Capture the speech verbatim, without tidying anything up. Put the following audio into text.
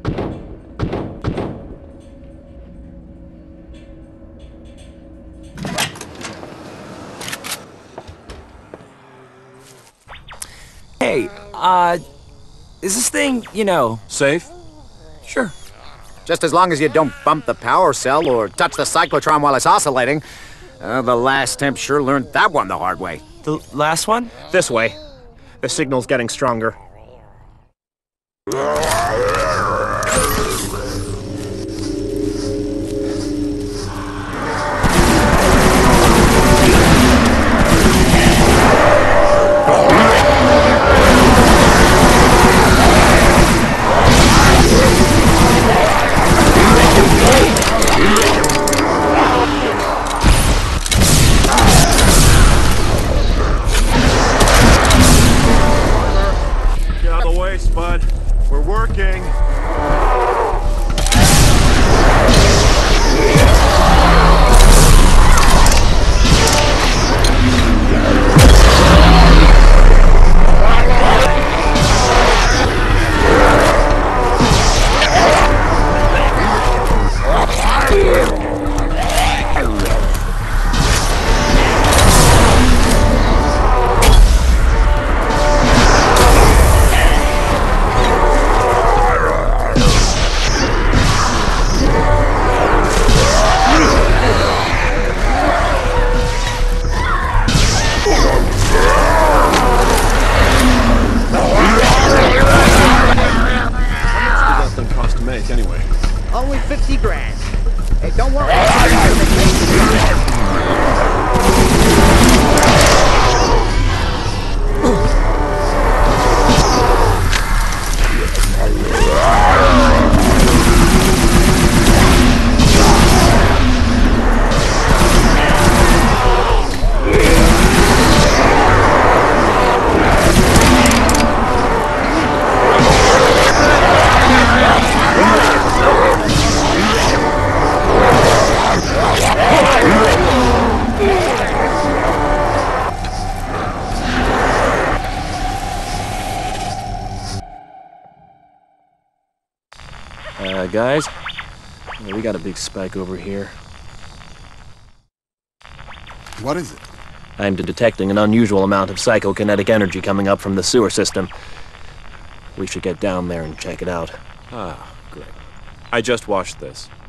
Hey, uh, is this thing, you know... Safe? Sure. Just as long as you don't bump the power cell or touch the cyclotron while it's oscillating. Uh, the last temp sure learned that one the hard way. The last one? This way. The signal's getting stronger. Bud. We're working. Anyway. Only fifty grand. Hey, don't worry. Uh, guys, we got a big spike over here. What is it? I'm detecting an unusual amount of psychokinetic energy coming up from the sewer system. We should get down there and check it out. Ah, great. I just watched this.